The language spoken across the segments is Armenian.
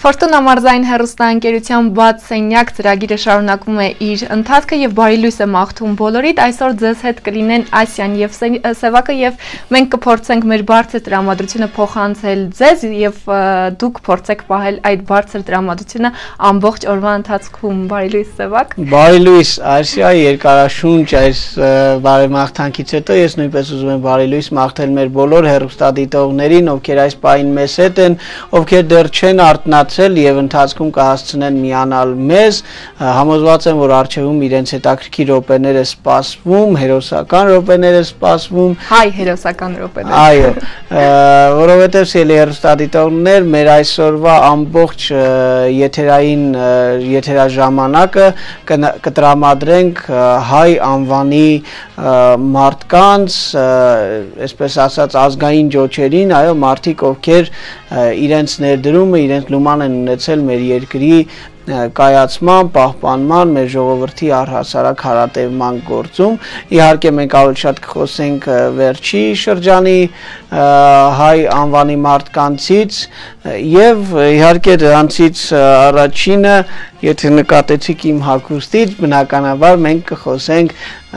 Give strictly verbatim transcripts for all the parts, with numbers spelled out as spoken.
Ֆորտունա մարզային հեռուստաընկերության բաց սենյակ ծրագիրը շարունակում է իր ընթացքը եւ բարի լույս է մաղթում բոլորիդ։ Այսօր ձեզ հետ կլինեն Ասիան եւ Սևակը եւ մենք կփորձենք մեր բարձր տրամադրությունը փոխանցել ձեզ եւ դուք փորձեք պահել այդ բարձր տրամադրությունը ամբողջ օրվա ընթացքում։ Բարի լույս Սևակ։ Բարի լույս Ասիա, երկարաշունչ այս բարեմաղթանքից հետո ես նույնպես ուզում եմ բարի լույս մաղթել մեր բոլոր հեռուստադիտողներին, ովքեր այս պահին մեզ հետ են, ովքեր դեռ չեն արթնացել եւ ընթացքում կհասցնեն միանալ մեզ, համոզված եմ, որ արժեվում իրենց հետաքրքիր րոպեները սպասվում, հերոսական րոպեները սպասվում, հայ հերոսական րոպեներ։ Այո, որովհետեւ սիրելի հեռուստադիտողներ, մեր այսօրվա ամբողջ եթերային եթերաժամանակը կտրամադրենք հայ անվանի մարդկանց, այսպես ասած ազգային ջոչերին, այո, մարդիկ, ովքեր իրենց ներդրումը, իրենց լուման են ունեցել մեր երկրի կայացման, պահպանման, մեր ժողովրդի առհասարակ հարատևման գործում։ Իհարկե մենք ավելի շատ կխոսենք վերջի շրջանի հայ անվանի մարդկանցից եւ իհարկե դրանցից առաջինը, եթե նկատեցիք իմ հագուստից, բնականաբար մենք կխոսենք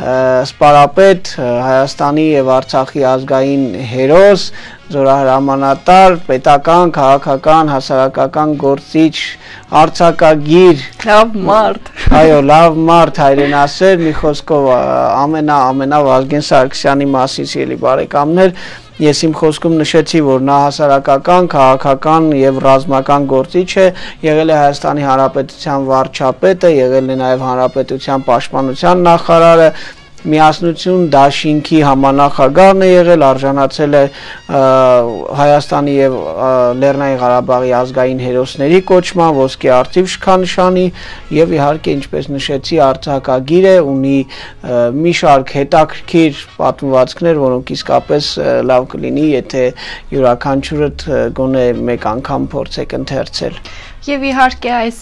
սպարապետ Հայաստանի եւ Արցախի ազգային հերոս, զորահրամանատար, պետական, քաղաքական, հասարակական գործիչ, արձակագիր, լավ մարդ։ Այո, լավ մարդ, հայրենասեր, մի խոսքով ամենա ամենա Վազգեն Սարգսյանի մասին, սիրելի բարեկամներ, ես իմ խոսքում նշեցի, որ նա հասարակական, քաղաքական եւ ռազմական գործիչ է, եղել է Հայաստանի Հանրապետության վարչապետը, եղել է նաեւ Հանրապետության պաշտպանության նախարարը, միասնություն դաշինքի համանախագահն է եղել, արժանացել է Հայաստանի եւ Լեռնային Ղարաբաղի ազգային հերոսների կոչման, ոսկե արծիվ շքանշանի եւ իհարկե ինչպես նշեցի արձակագիր է, ունի մի շարք հետաքրքիր պատմվածքներ, որոնք իսկապես լավ կլինի, եթե յուրաքանչյուրդ գոնե մեկ անգամ փորձեք ընթերցել։ Եվ իհարկե այս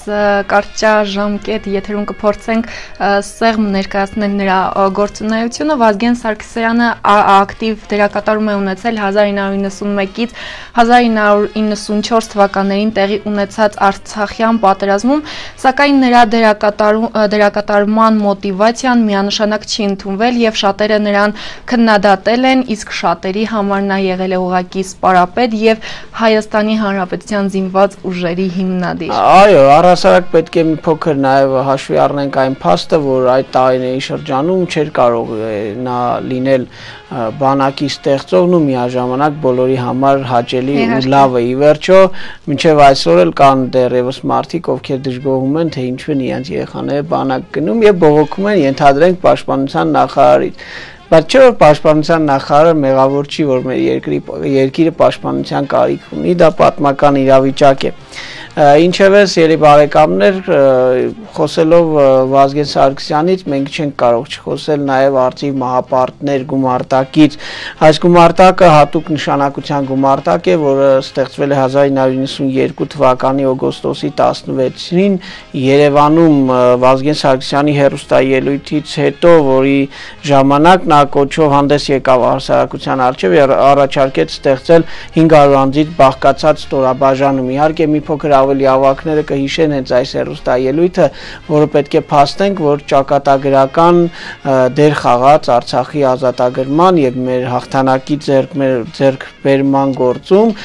կարճաժամկետ եթերում կփորձենք սեղմ ներկայացնել նրա գործունեությունը։ Վազգեն Սարգսյանը ակտիվ դերակատարում է ունեցել հազար ինը հարյուր նվսանմեկից հազար ինը հարյուր իննսունչորս թվականներին տեղի ունեցած Արցախյան պատերազմում, սակայն նրա դերակատարման մոտիվացիան միանշանակ չի ընդունվել եւ շատերը նրան քննադատել են, իսկ շատերի համար նա եղել է ուղղակի սպարապետ եւ Հայաստանի Հանրապետության զինված ուժերի հիմնադիր։ Այո, առհասարակ պետք է մի փոքր նաև հաշվի առնենք այն փաստը, որ այդ տարիների շրջանում չէր կարող նա լինել բանակի ստեղծողն ու միաժամանակ բոլորի համար հաճելի ու լավը։ Ի վերջո, մինչև այսօր էլ կան դեռևս մարդիկ, ովքեր դժգոհում են, թե ինչու են իրենց երեխաները բանակ գնում եւ բողոքում են, ենթադրենք պաշտպանության նախարարից։ Բայց չէ որ պաշտպանության նախարարը մեղավոր չի, որ մեր երկրի երկիրը պաշտպանության կարիք ունի, դա պատմական իրավիճակ է։ Ինչևէ, սիրելի բարեկամներ, խոսելով Վազգեն Սարգսյանից, մենք չենք կարող չխոսել նաև արծիվ մահապարտներ գումարտակից։ Այս գումարտակը հատուկ նշանակության գումարտակ է, որը ստեղծվել է հազար ինը հարյուր իննսունյերկու թվականի օգոստոսի տասնվեցին Երևանում Վազգեն Սարգսյանի հեռուստաելույթից հետո, որի ժամանակ նա կոչով հանդես եկավ հասարակության առջև եւ առաջարկեց ստեղծել հինգ հարյուր անձից բաղկացած ստորաբաժանում։ Իհարկե մի փոքր ավելի ավակները կհիշեն հենց այս հեռուստաելույթը, որը պետք է փաստենք, որ ճակատագրական դեր խաղաց Արցախի ազատագրման եւ մեր հաղթանակի ձեռքբերման գործում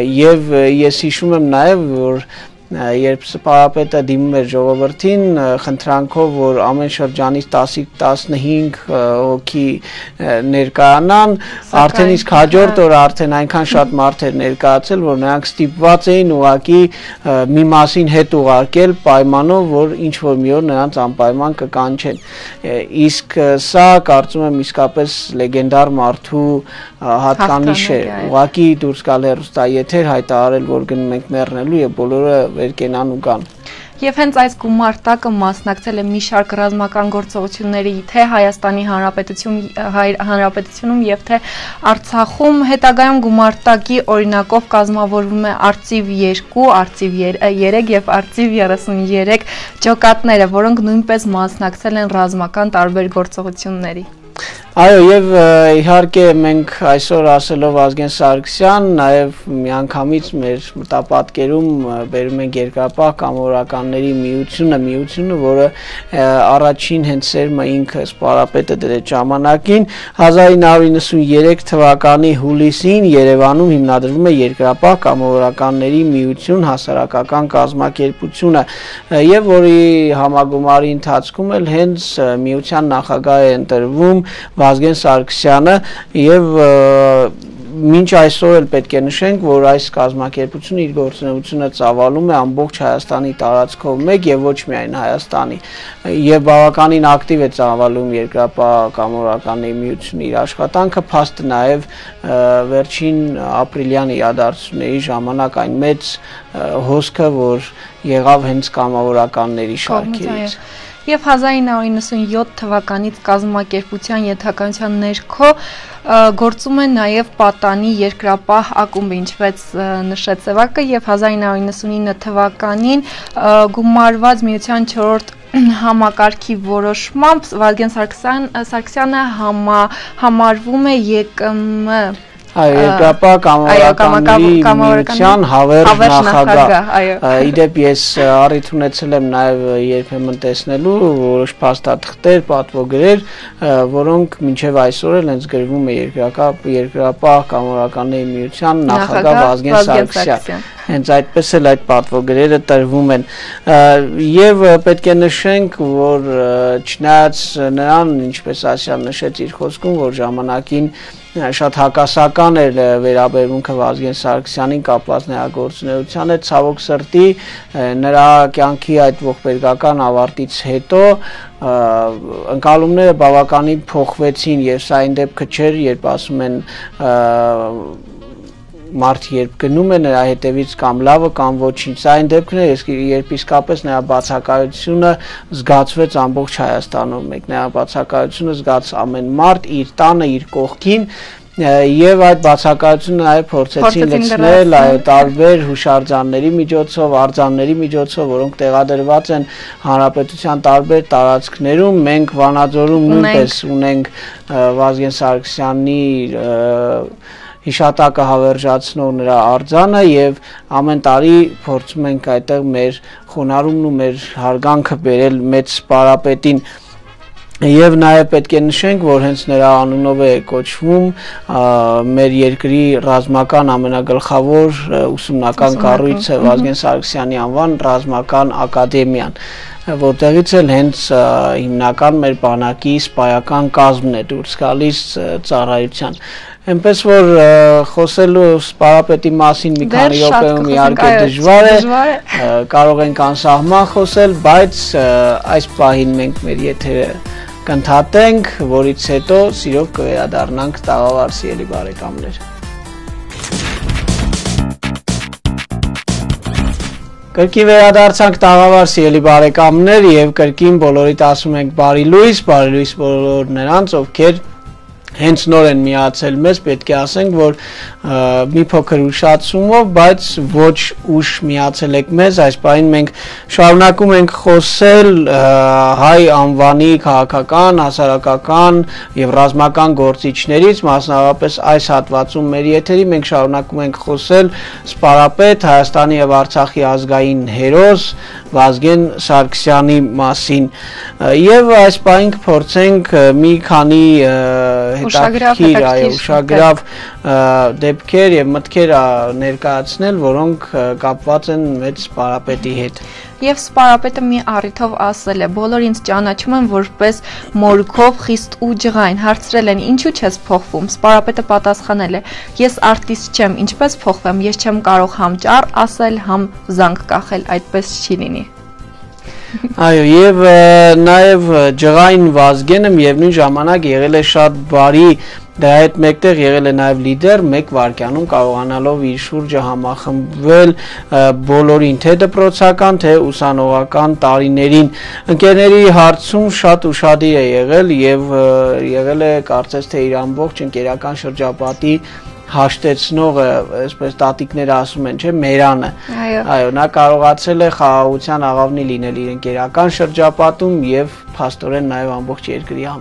եւ ես հիշում եմ նաեւ, որ երբ սպարապետը դիմում էր ժողովրդին խնդրանքով, որ ամեն շրջանից տասից տասնհինգ հոգի ներկայանան, արդեն իսկ հաջորդ օրը արդեն այնքան շատ մարդ էր ներկայացել, որ նրանք ստիպված էին ուղղակի մի մասին հետ ուղարկել պայմանով, որ ինչ որ մի օր նրանց անպայման կկանչեն։ Իսկ սա կարծում եմ իսկապես լեգենդար մարդու հատկանիշ է, ուղղակի դուրս գալ հեռուստաեթեր հայտարարել, որ գնում ենք մեռնելու եւ բոլորը վերկենան ու կան։ Եվ հենց այս գումարտակը մասնակցել է մի շարք ռազմական գործողությունների թե Հայաստանի Հանրապետությունում եւ թե Արցախում։ Հետագայում գումարտակի օրինակով կազմավորվում է արծիվ երկու, արծիվ երեք եւ արծիվ երեսունյերեք ջոկատները, որոնք նույնպես մասնակցել են ռազմական տարբեր գործողությունների։ Այո, եւ իհարկե մենք այսօր ասելով Վազգեն Սարգսյան, նաեւ միանգամից մեր մտապատկերում բերում ենք երկրապահ կամավորականների միությունը, միությունը, որը առաջին հենց սերմը ինքը սպարապետը դրեց ժամանակին հազար ինը հարյուր նվաթ թվականի հուլիսին Երևանում հիմնադրվում է երկրապահ կամավորականների միություն հասարակական կազմակերպությունը եւ որի համագումարի ընթացքում էլ հենց միության նախագահ է ընտրվում Վազգեն Սարգսյանը եւ մինչ այսօր էլ պետք է նշենք, որ այս կազմակերպությունը իր գործունեությունը ծավալում է ամբողջ Հայաստանի տարածքով մեկ եւ ոչ միայն Հայաստանի եւ բավականին ակտիվ է ծավալում երկրապահ կամավորականների միությունը իր աշխատանքը, փաստը նաեւ վերջին ապրիլյան իրադարձությունների ժամանակ այն մեծ հոսքը, որ եղավ հենց կամավորականների շարքերից Եվ հազար ինը հարյուր նվաթ թվականից կազմակերպության ենթականության ներքո գործում է նաև Պատանի երկրապահ ակումբը, ինչպես նշեց Սևակը, եւ հազար ինը հարյուր նվաթինը թվականին գումարված միության չորրորդ համակարգի որոշմամբ Վազգեն Սարգսյանը համարվում է ԵԿՄ Այո, երկրապահ կամավորականների միության հավերժ նախագահ։ Իդեպ ես առիթ ունեցել եմ նաև երբեմն տեսնելու որոշ փաստաթղթեր, պատվոգրեր, որոնք մինչև այսօր էլ հենց գրվում է երկրապահ կամավորականների միության նախագահ Վազգեն Սարգսյան։ Հենց այդպես էլ այդ պատվոգրերը տրվում են եւ պետք է նշենք, որ չնայած նրան, ինչպես Ասյան նշեց իր խոսքում, որ ժամանակին շատ հակասական էր վերաբերմունքը Վազգեն Սարգսյանին կապված նրա գործունեության հետ, ցավոք սրտի նրա կյանքի այդ ողբերգական ավարտից հետո ընկալումները բավականին փոխվեցին եւ սա այն դեպքը չէր, երբ ասում են մարդ երբ գնում է նրա հետևից կամ լավը կամ ոչինչ, սա այն դեպքն է, երբ իսկապես նրա բացակայությունը զգացվեց ամբողջ Հայաստանում, մեկ նրա բացակայությունը զգաց ամեն մարդ իր տանը, իր կողքին եւ այդ բացակայությունը նաեւ փորձեցին լցնել այո տարբեր հուշարձանների միջոցով, արձանների միջոցով, որոնք տեղադրված են հանրապետության տարբեր տարածքներում, մենք Վանաձորում նույնպես ունենք Վազգեն Սարգսյանի հիշատակը հավերժացնող նրա արձանը եւ ամեն տարի փորձում ենք այդտեղ մեր խոնարհումն ու մեր հարգանքը բերել մեծ սպարապետին եւ նաեւ պետք է նշենք, որ հենց նրա անունով է կոչվում մեր երկրի ռազմական ամենագլխավոր ուսումնական կառույցը Վազգեն Սարգսյանի անվան ռազմական ակադեմիան, որտեղից էլ հենց հիմնական մեր բանակի սպայական կազմն է դուրս գալիս ծառայության Այնպես որ խոսելու սպարապետի մասին մի քանի րոպեում իհարկե դժվար է, կարող ենք անսահման խոսել, բայց այս պահին մենք մեր եթերը կընդհատենք, որից հետո սիրով կվերադառնանք տաղավար սիրելի բարեկամներ։ Կրկին վերադարձանք տաղավար սիրելի բարեկամներ եւ կրկին բոլորիդ ասում ենք բարի լույս, բարի լույս բոլոր նրանց, ովքեր հենց նոր են միացել մեզ, պետք է ասենք, որ մի փոքր ուշացումով, բայց ոչ ուշ միացել եք մեզ, այս պահին մենք շարունակում ենք խոսել հայ անվանի քաղաքական, հասարակական եւ ռազմական գործիչներից, մասնավորապես այս հատվածում մեր եթերի մենք շարունակում ենք խոսել սպարապետ Հայաստանի եւ Արցախի ազգային հերոս Վազգեն Սարգսյանի մասին եւ այս պահին կփորձենք մի քանի հետաքրքիր, այո, ուշագրավ դեպքեր եւ մտքեր ներկայացնել, որոնք կապված են մեծ սպարապետի հետ։ Եվ սպարապետը մի առիթով ասել է, բոլոր ինձ ճանաչում են որպես մորուքով, խիստ ու ջղայն, հարցրել են ինչու չես փոխվում, սպարապետը պատասխանել է, ես արտիստ չեմ, ինչպես փոխվեմ, ես չեմ կարող համ ճառ ասել, համ զանգ կախել, այդպես չի լինի։ Այո, եւ նաեւ ջղայն Վազգենը միևնույն ժամանակ եղել է շատ բարի, դրա հետ մեկտեղ եղել է նաեւ լիդեր, մեկ վայրկյանում կարողանալով իր շուրջը համախմբվել բոլորին, թե դպրոցական, թե ուսանողական տարիներին։ Ընկերների հարցում շատ ուշադիր է եղել եւ եղել է կարծես թե իր ամբողջ ընկերական շրջապատի հաշտեցնողը, այսպես տատիկները ասում են, չէ, մերանը։ Այո, նա կարողացել է խաղաղության աղավնի լինել իր ընկերական շրջապատում եւ փաստորեն նաեւ ամբողջ երկրի համար։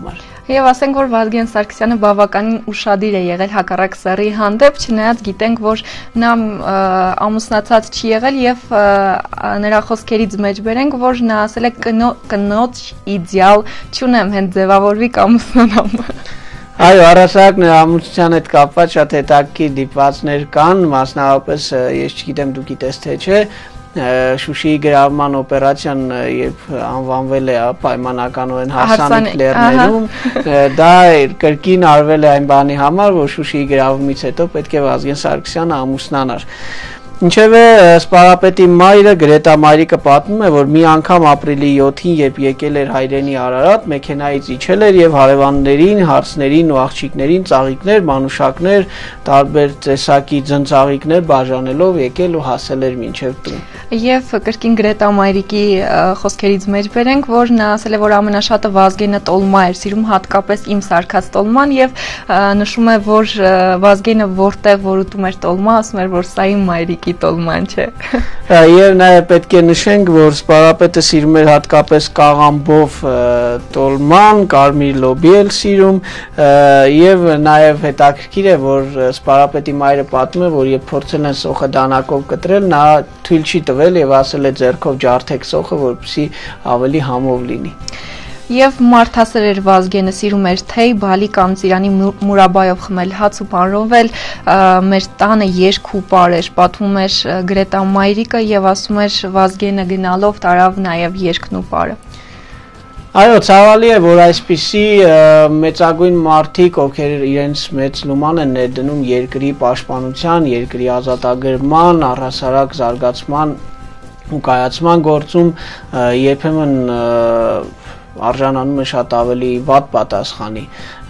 Եվ ասենք, որ Վազգեն Սարգսյանը բավականին ուշադիր է եղել հակառակ սեռի հանդեպ, չնայած գիտենք, որ նա ամուսնացած չի եղել եւ նրա խոսքերից մեջ բերենք, որ նա ասել է կնոջ իդեալ չունեմ, հենց ձևավորվի կամուսնանամ։ Այո, առասարակ նրա ամուսնության հետ կապված շատ հետաքրքիր դիպվածներ կան, մասնավորապես ես չգիտեմ դու գիտես թե չէ, Շուշիի գրավման օպերացիան երբ անվանվել է պայմանականորեն հարսանիք լեռներում, դա կրկին արվել է այն բանի համար, որ Շուշիի գրավումից հետո պետք է Վազգեն Սարգսյանը ամուսնանար։ Ինչևէ, սպարապետի մայրը Գրետա Մայրիկը պատմում է, որ մի անգամ ապրիլի յոթին, երբ եկել էր հայրենի Արարատ, մեքենայից իջել էր եւ հարևաններին, հարցներին ու աղջիկներին ծաղիկներ, մանուշակներ, տարբեր տեսակի ձնծաղիկներ բաժանելով եկել ու հասել էր մինչև տուն։ Եվ կրկին Գրետա Մայրիկի խոսքերից մեջ բերենք, որ նա ասել է, որ ամենաշատը Վազգենը տոլմա էր սիրում, հատկապես իմ սարքած տոլման, եւ նշում է, որ Վազգենը որտեղ որ ուտում էր տոլմա, ասում էր, որ սա իմ մայրիկի տոլման չէ։ Եվ նաև պետք է նշենք, որ սպարապետը սիրում էր հատկապես կաղամբով տոլման, կարմիր լոբի էլ սիրում, եւ նաև հետաքրքիր է, որ սպարապետի մայրը պատմում է, որ երբ փորձել են սոխը դանակով կտրել, նա թույլ չի տվել եւ ասել է ձեռքով ջարդեք սոխը, որպեսզի ավելի համով լինի։ Եվ մարդասեր էր Վազգենը, սիրում էր թեյ, բալի կամ ծիրանի մուրաբայով խմել հաց ու պանրովել, մեր տանը երգ ու պար էր, պատմում էր Գրետա Մայրիկը եւ ասում էր Վազգենը գնալով տարավ նաեւ երգն ու պարը։ Այո, ցավալի է, որ այսպիսի մեծագույն մարդիկ, ովքեր իրենց մեծ լուման են ներդնում երկրի պաշտպանության, երկրի ազատագրման, առհասարակ զարգացման ու կայացման գործում, երբեմն արժանանում է շատ ավելի վատ պատասխանի,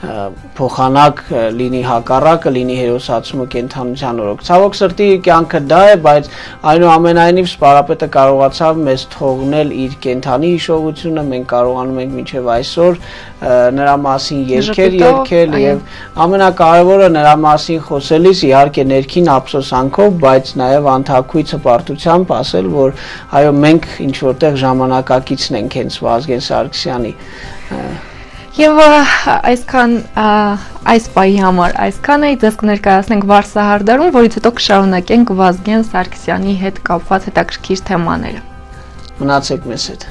փոխանակ լինի հակառակը, լինի հերոսացումը կենդանության օրոք։ Ցավոք սրտի կյանքը դա է, բայց այնուամենայնիվ սպարապետը կարողացավ մեզ թողնել իր կենդանի հիշողությունը, մենք կարողանում ենք մինչև այսօր նրա մասին երգեր երգել եւ ամենակարևորը նրա մասին խոսելիս իհարկե ներքին ափսոսանքով, բայց նաեւ անթակույց հպարտությամբ ասել, որ այո, մենք ինչ որտեղ ժամանակակիցն ենք հենց Վազգեն Սարգսյանի։ Եվ այսքան այս պահի համար այսքան է, ձեզ կներկայացնենք Վարսահարդարում, որից հետո կշարունակենք Վազգեն Սարգսյանի հետ կապված հետաքրքիր թեմաները։ Մնացեք մեզ հետ։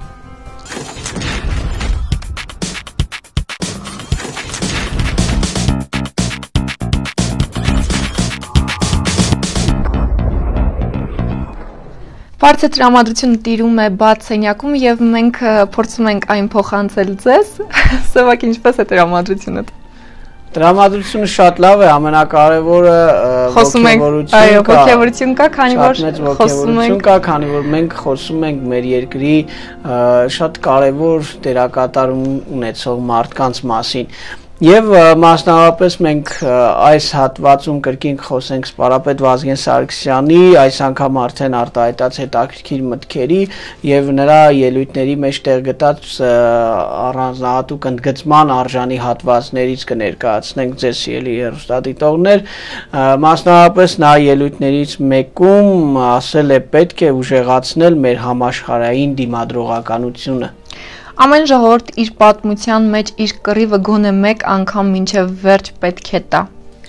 Բարձր տրամադրությունը տիրում է բաց սենյակում եւ մենք փորձում ենք այն փոխանցել ձեզ։ Սևակ, ինչպես է տրամադրությունը։ Տրամադրությունը շատ լավ է, ամենակարևորը ողջավորություն կա։ Այո, ողջավորություն կա, քանի որ խոսում ենք, կա, քանի որ մենք խոսում ենք մեր երկրի շատ կարևոր դերակատարում ունեցող մարդկանց մասին։ Եվ մասնավորապես մենք այս հատվածում կրկին խոսենք սպարապետ Վազգեն Սարգսյանի այս անգամ արդեն արտահայտած հետաքրքիր մտքերի եւ նրա ելույթների մեջ տեղ գտած առանձնահատուկ ընդգծման արժանի հատվածներից կներկայացնենք ձեզ սիրելի հեռուստադիտողներ, մասնավորապես նա ելույթներից մեկում ասել է պետք է ուժեղացնել մեր համաշխարհային դիմադրողականությունը։ Ամեն ժողովուրդ իր պատմության մեջ իր կռիվը գոնե մեկ անգամ մինչև վերջ պետք է տա։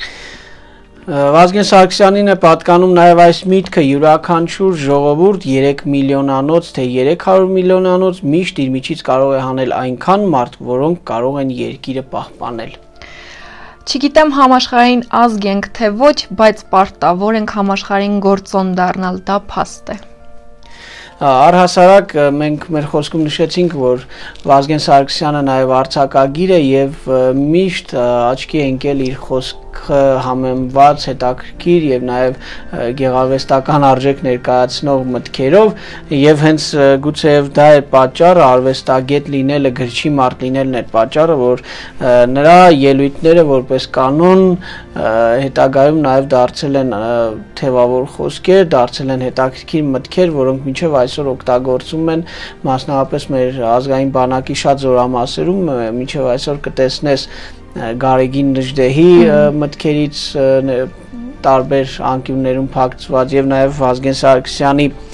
Վազգեն Սարգսյանին է պատկանում նաև այս միտքը յուրաքանչյուր ժողովուրդ երեք միլիոնանոց թե երեք հարյուր միլիոնանոց միշտ իր միջից կարող է հանել այնքան մարդ, որոնք կարող են երկիրը պահպանել։ Չգիտեմ համաշխարհային ազգ ենք թե ոչ, բայց պարտավոր ենք համաշխարհային գործոն դառնալ, դա փաստ է։ Առհասարակ մենք մեր խոսքում նշեցինք, որ Վազգեն Սարգսյանը նաև արձակագիր է եւ միշտ աչքի է ընկել իր խոսքը համեմված հետաքրքիր եւ նաև գեղարվեստական արժեք ներկայացնող մտքերով եւ հենց գուցեև դա է պատճառը, արվեստագետ լինելը, գրչի մարդ լինելն է պատճառը, որ նրա ելույթները որպես կանոն հետագայում նաև դարձել են թևավոր խոսքեր, դարձել են հետաքրքիր մտքեր, որոնք մինչև այսօր օգտագործում են մասնավորապես մեր ազգային բանակի շատ զորամասերում, մինչև այսօր կտեսնես Գարեգին Նժդեհի մտքերից տարբեր անկյուններում փակցված եւ նաեւ Վազգեն Սարգսյանի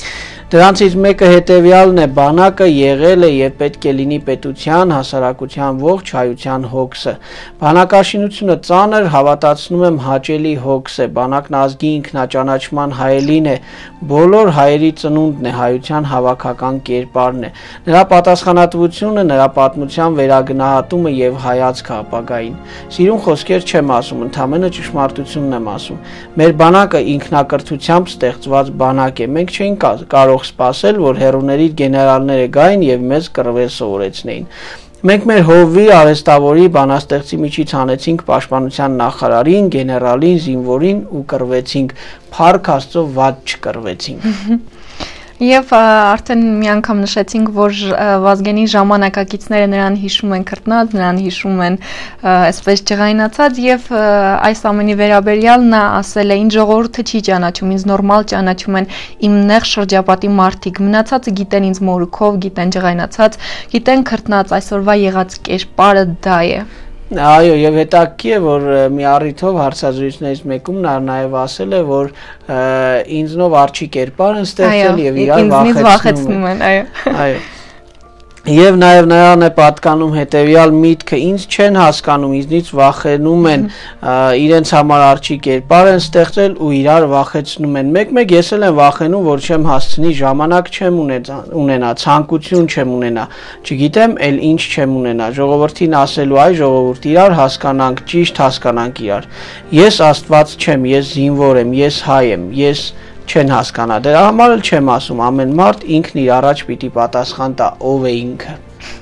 Դրանցից մեկը հետևյալն է՝ բանակը եղել է եւ պետք է լինի պետության, հասարակության ողջ հայության հոգսը։ Բանակաշինությունը ծանր, հավատացնում եմ, հաճելի հոգս է։ Բանակն ազգի ինքնաճանաչման հայելին է, բոլոր հայերի ծնունդն է, հայության հավաքական կերպարն է։ Նրա պատասխանատվությունը, նրա պատմության վերագնահատումը եւ հայացքը ապագային։ Սիրուն խոսքեր չեմ ասում, ընդամենը ճշմարտությունն եմ ասում։ Մեր բանակը ինքնակրթությամբ ստեղծված բանակ է։ Մենք չենք կարող սպասել, որ հեռուների գեներալները գային եւ մեզ կռվել սովորեցնեին։ Մենք մեր հովվի, արհեստավորի, բանաստեղծի միջից հանեցինք պաշտպանության նախարարին, գեներալին, զինվորին ու կռվեցինք։ Փառք Աստծո, վատ չկռվեցինք։ Եվ արդեն մի անգամ նշեցինք, որ Վազգենի ժամանակակիցները նրան հիշում են քրտնած, նրան հիշում են այսպես ջղայնացած եւ այս ամենի վերաբերյալ նա ասել է՝ ինձ ժողովուրդը չի ճանաչում, ինձ նորմալ ճանաչում են իմ նեղ շրջապատի մարդիկ, մնացածը գիտեն ինձ մորուքով, գիտեն ջղայնացած, գիտեն քրտնած, այսօրվա եղած կերպարը դա է։ Այո, եւ հետաքրքիր է, որ մի առիթով հարցազրույցներից մեկում նա նաեւ ասել է, որ ինձնով արջի կերպար են ստեղծել եւ իրար վախեցնում են, այո։ Այո։ Եվ նաև նրան է պատկանում հետևյալ միտքը, ինձ չեն հասկանում, ինձնից վախենում են, իրենց համար արջի կերպար են ստեղծել ու իրար վախեցնում են։ Մեկ-մեկ ես էլ եմ վախենում, որ չեմ հասցնի, ժամանակ չեմ ունենա, ցանկություն չեմ ունենա, չգիտեմ, էլ ինչ չեմ ունենա։ Ժողովրդին ասելու, այ ժողովուրդ, իրար հասկանանք, ճիշտ հասկանանք իրար։ Ես Աստված չեմ, ես զինվոր եմ, ես հայ եմ, ես չեն հասկանա, դրա համար էլ չեմ ասում, ամեն մարդ ինքն իր առաջ պիտի պատասխան տա, ով է ինքը։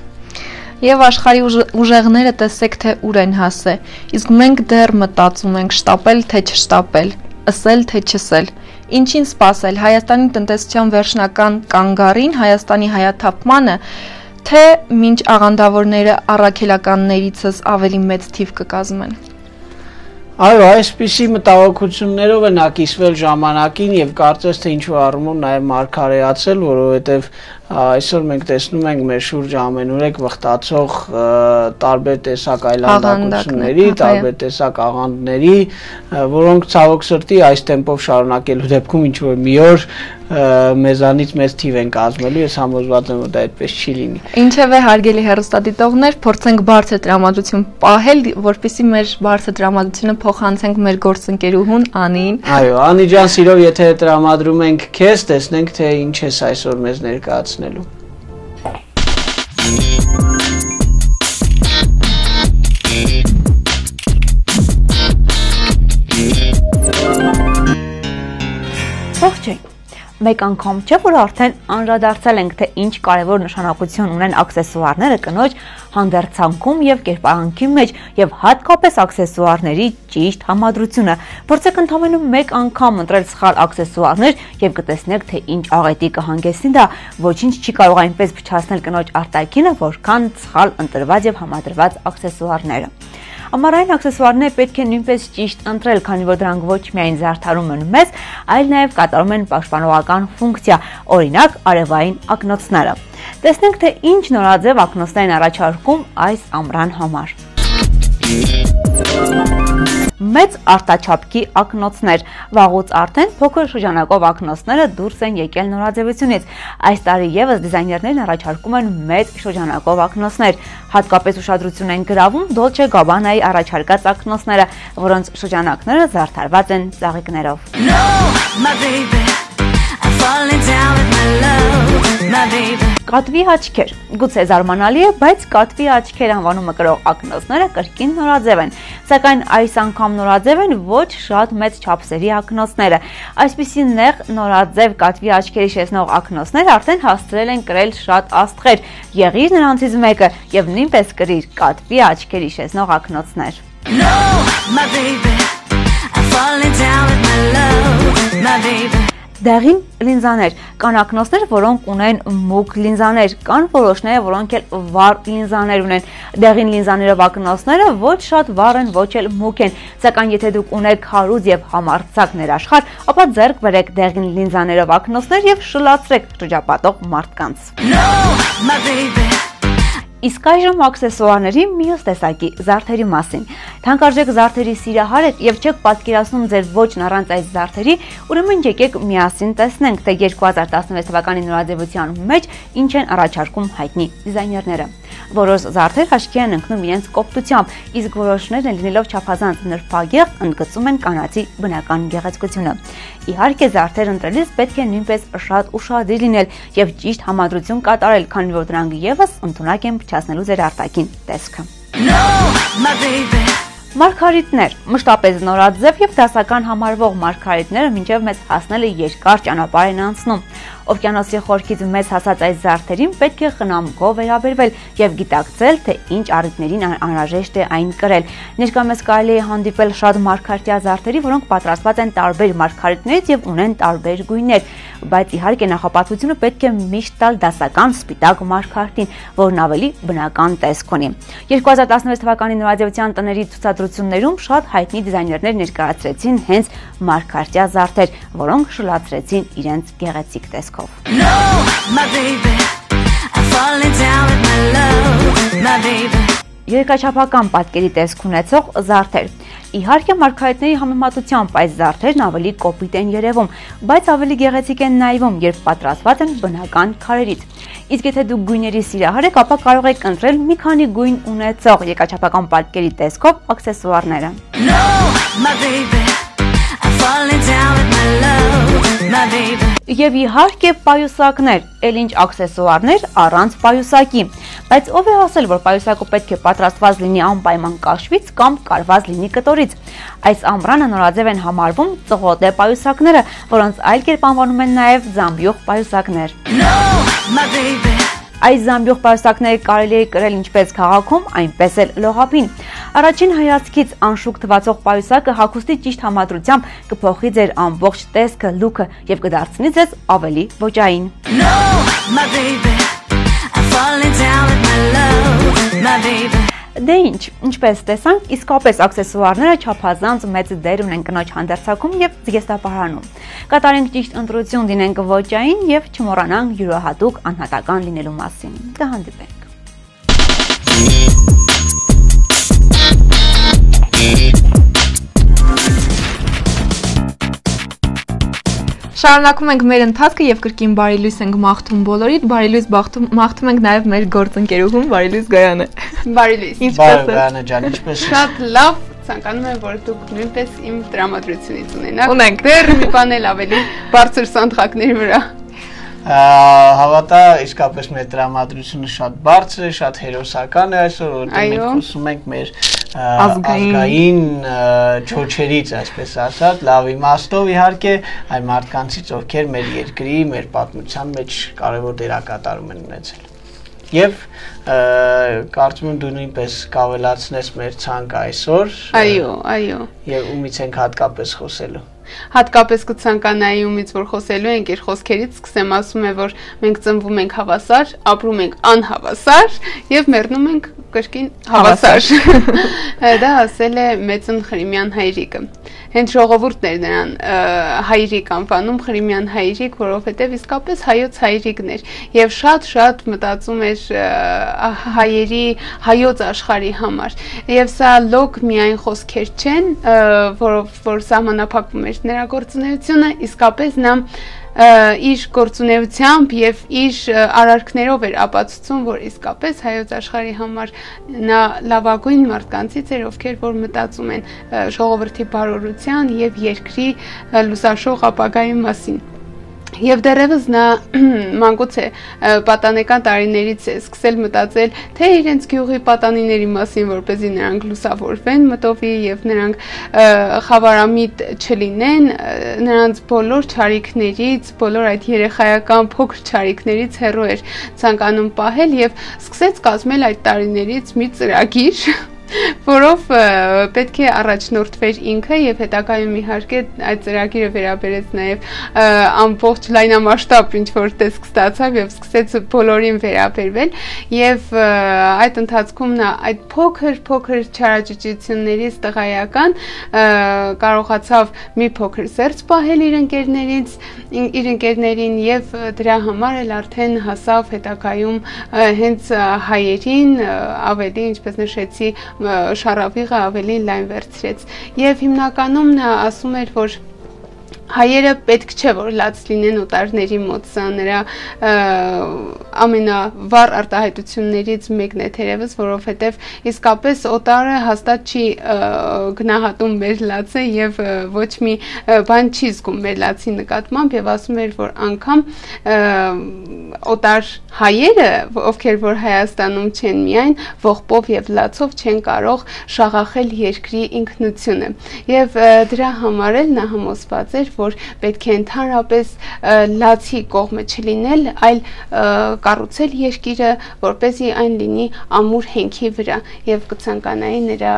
Եվ աշխարհի ուժեղները տեսեք, թե ուր են հասել, իսկ մենք դեռ մտածում ենք շտապել, թե չշտապել, ըսել, թե չսել, ինչին սпасել, Հայաստանի տնտեսության վերջնական կանգառին, Հայաստանի հայաթափմանը, թե մինչ աղանդավորները առաքելականներիցս ավելի մեծ թիվ կկազմեն։ Այո, այսպիսի մտահոգություններով են ակիսվել ժամանակին եւ կարծես թե ինչ-որ առումով նաեւ մարգարեացել, որովհետեւ այսօր մենք տեսնում ենք մեր շուրջը ամենուրեք վխտացող տարբեր տեսակ այլանդակությունների, տարբեր տեսակ աղանդների, որոնք ցավոք սրտի այս տեմպով շարունակելու դեպքում ինչ-որ մի օր մեզանից մեծ թիվ են կազմելու, ես համոզված եմ, որ դա այդպես չի լինի։ Ինչևէ, հարգելի հեռուստադիտողներ, փորձենք բարձր տրամադրություն պահել, որպեսզի մեր բարձր տրամադրությունը փոխանցենք մեր գործընկերուհուն Անին։ Այո, Անի ջան, սիրով եթե տրամադրում ենք քեզ, տեսնենք թե ինչ ես այսօր մեզ ներկայացնելու։ Ողջույն։ Մեկ անգամ չէ, որ արդեն անդրադարձել ենք, թե ինչ կարևոր նշանակություն ունեն աքսեսուարները կնոջ հանդերձանքում եւ կերպարանքի մեջ եւ հատկապես աքսեսուարների ճիշտ համադրությունը։ Փորձեք ընդամենը մեկ անգամ ընտրել սխալ աքսեսուարներ եւ կտեսնեք, թե ինչ աղետի կհանգեցնի դա։ Ոչինչ չի կարող այնպես փչացնել կնոջ արտաքինը, որքան սխալ ընտրված եւ համադրված աքսեսուարները։ Ամառային աքսեսուարները պետք է նույնպես ճիշտ ընտրել, քանի որ դրանք ոչ միայն զարդարում են մեզ, այլ նաև կատարում են պաշտպանողական ֆունկցիա, օրինակ արևային ակնոցները։ Տեսնենք, թե ինչ նորաձև ակնոցներ են առաջարկում այս ամռան համար։ Մեծ արտաչափքի ակնոցներ։ Վաղուց արդեն փոքր շրջանակով ակնոցները դուրս են եկել նորաձևությունից։ Այս տարի եւս դիզայներներն առաջարկում են մեծ շրջանակով ակնոցներ։ Հատկապես ուշադրություն են գրավում Dolce Gabbana-ի առաջարկած ակնոցները, որոնց շրջանակները զարդարված են ծաղիկներով։ Կատվի աչքեր։ Գուցե զարմանալի է, բայց կատվի աչքեր անվանումը կրող ակնոցները կրկին նորաձև են, սակայն այս անգամ նորաձև են ոչ շատ մեծ չափսերի ակնոցները։ Այսպիսի նեղ նորաձև կատվի աչքերի շեսնող ակնոցներ արդեն հասցրել են կրել շատ աստղեր։ Եղիր նրանցից մեկը եւ նույնպես կրիր կատվի աչքերի շեսնող ակնոցներ։ Դեղին լինզաներ, կան ակնոցներ, որոնք ունեն մուգ լինզաներ, կան որոշները, որոնք էլ վառ լինզաներ ունեն։ Դեղին լինզաներով ակնոցները ոչ շատ վառ են, ոչ էլ մուգ են, սակայն եթե դուք ունեք հարուց եւ համարձակ ներաշխար, ապա ձեռք բերեք դեղին լինզաներով ակնոցներ եւ շլացրեք շրջապատող մարդկանց։ Իսկ այժմ աքսեսուարների մյուս տեսակի զարդերի մասին։ Թանկարժեք զարդերի սիրահար եք եւ չեք պատկերացնում ձեր ոճն առանց այս զարդերի, ուրեմն եկեք միասին տեսնենք, թե երկու հազար տասնվեց թվականի նորաձևության մեջ ինչ են առաջարկում հայտնի դիզայներները։ Որոշ զարդեր հաշկի են ընկնում իրենց կոպտությամբ, իսկ որոշներն լինելով չափազանց նրբագեղ ընդգծում են կանացի բնական գեղեցկությունը։ Իհարկե զարդեր ընտրելիս պետք է նույնպես շատ ուշադիր լինել եւ ճիշտ համադրություն կատարել, քանի որ դրանք եւս ընդունակ են փչացնելու ձեր արտաքին տեսքը։ Մարգարիտներ, մշտապես նորաձև եւ դասական համարվող մարգարիտները մինչեւ մեզ հասնելը երկար ճանապարհ են անցնում։ Օվկիանոսի խորքից մեզ հասած այս զարդերին պետք է խնամքով վերաբերվել եւ գիտակցել, թե ինչ առիթներին անհրաժեշտ է այն կրել։ Ներկա մեզ կարելի է հանդիպել շատ մարգարիտյա զարդերի, որոնք պատրաստված են տարբեր մարգարիտներից եւ ունեն տարբեր գույներ, բայց իհարկե նախապատվությունը պետք է միշտ տալ դասական սպիտակ մարգարիտին, որն ավելի բնական տեսք ունի։ երկու հազար տասնվեց թվականի նորաձևության տների ցուցադրություններում շատ հայտնի դիզայներներ ներկայացրեցին հենց մարգարիտյա զարդեր, որոնք շլացրեցին իրենց գեղեցիկ տեսքով։ No, my baby, I'm falling down with my love, my baby. Երկրաչափական պատկերի տեսք ունեցող զարդեր։ Իհարկե մարգարիտների համեմատությամբ այս զարդերն ավելի կոպիտ են երևում, բայց ավելի գեղեցիկ են նայվում, երբ պատրաստված են բնական քարերից։ Իսկ եթե դուք գույների սիրահար եք, ապա կարող եք ընտրել մի քանի գույն ունեցող երկրաչափական պատկերի տեսքով աքսեսուարները։ No, my baby, I'm falling down with my love, my baby. Եվ իհարկե պայուսակներ, էլ ինչ աքսեսուարներ առանց պայուսակի, բայց ով է ասել, որ պայուսակը պետք է պատրաստված լինի անպայման կաշվից կամ կարված լինի կտորից։ Այս ամռանը նորաձև են համարվում ծղոտե պայուսակները, որոնց այլ կերպ անվանում են նաև զամբյուղ պայուսակներ։ No, my baby. Այս զամբյուղ պայուսակները կարելի է կրել ինչպես քաղաքում, այնպես էլ լողափին։ Առաջին հայացքից անշուք թվացող պայուսակը հագուստի ճիշտ համադրությամբ կփոխի ձեր ամբողջ տեսքը, լուքը եւ կդարձնի ձեզ ավելի ոճային։ No, my baby, I'm falling down with my love, my baby. Դե ինչ, ինչպես տեսանք, իսկապես աքսեսուարները չափազանց մեծ դեր ունեն կնոջ հանդերձակում եւ զգեստապահարանում։ Կատարենք ճիշտ ընտրություն, դինենք ոճային եւ չմոռանանք յուրահատուկ անհատական լինելու մասին։ Կհանդիպենք։ Շարունակում ենք մեր ընթացքը եւ կրկին բարի լույս ենք մաղթում բոլորիդ, բարի լույս մաղթում ենք նաեւ մեր գործընկերուհուն Բարի լույս Գայանը։ Բարի լույս։ Ինչպես է։ Գայանը ջան, ինչպես է։ Շատ լավ, ցանկանում եմ որ դուք նույնպես իմ տրամադրությունից ունենաք։ Ունենք դեռ մի բան էլ ավելի բարձր սանդղակների վրա։ Հավատա, իսկապես մեր տրամադրությունը շատ բարձր է, շատ հերոսական է այսօր, որտեղ մենք խոսում ենք մեր ազգային չոչերից, այսպես ասած, լավ իմաստով իհարկե, այն մարդկանցից, ովքեր մեր երկրի, մեր պատմության մեջ կարևոր դերակատարում են ունեցել։ Եվ կարծում եմ դու նույնպես կավելացնես մեր ցանկը այսօր։ Այո, այո։ Եվ ումից ենք հատկապես խոսելու։ Հատկապես կցանկանայի ումից որ խոսելու ենք իր խոսքերից սկսեմ ասում է որ մենք ծնվում ենք հավասար, ապրում ենք անհավասար եւ մեռնում ենք կրկին հավասար։ Դա ասել է Մեծն Խրիմյան հայրիկը։ Հենց ժողովուրդն էր նրան հայրիկ անվանում, Խրիմյան հայրիկ, որովհետև իսկապես հայոց հայրիկն էր եւ շատ-շատ մտածում էր հայերի, հայոց աշխարհի համար։ Եվ սա լոկ միայն խոսքեր չեն, որով որ սահմանափակվում էր նրա գործունեությունը, իսկապես նա իր գործունեությամբ եւ իր արարքներով էր ապացուցում, որ իսկապես հայոց աշխարհի համար նա լավագույն մարդկանցից էր, ովքեր որ մտածում են ժողովրդի բարօրության եւ երկրի լուսաշող ապագայի մասին։ Եվ դեռևս նա մանկուց է պատանեկան տարիներից է սկսել մտածել թե իրենց գյուղի պատանիների մասին, որպեսզի նրանք լուսավորվեն մտովի եւ նրանք խավարամիտ չլինեն, նրանց բոլոր չարիքներից, բոլոր այդ երեխայական փոքր չարիքներից հեռու էր ցանկանում պահել եւ սկսեց կազմել այդ տարիներից մի ծրագիր, որով պետք է առաջնորդվեր ինքը եւ հետագայում իհարկե այդ ծրագիրը վերաբերեց նաեւ ամբողջ լայնամասշտաբ ինչ որ տեսք ստացավ եւ սկսեց բոլորին վերաբերվել եւ այդ ընթացքում նա այդ փոքր փոքր չարաճճություններից տղայական կարողացավ մի փոքր զերծ պահել իր ընկերներից իր ընկերներին եւ դրա համար էլ արդեն հասավ հետագայում հենց հայերին ավելի ինչպես նշեցի շարավիղը ավելի լայն վերցրեց եւ հիմնականում նա ասում էր որ հայերը պետք չէ որ լաց լինեն օտարների մոտ, սա նրա ամենավառ արտահայտություններից մեկն է թերևս, որովհետև իսկապես օտարը հաստատ չի գնահատում մեր լացը եւ ոչ մի բան չի զգում մեր լացի նկատմամբ եւ ասում էր որ անգամ օտար հայերը, ովքեր որ Հայաստանում չեն միայն ողբով եւ լացով չեն կարող շաղախել երկրի ինքնությունը եւ դրա համար էլ նա համոզված էր որ պետք է ընդհանրապես լացի կողմը չլինել, այլ կառուցել երկիրը, որպեսզի այն լինի ամուր հենքի վրա եւ կցանկանայի նրա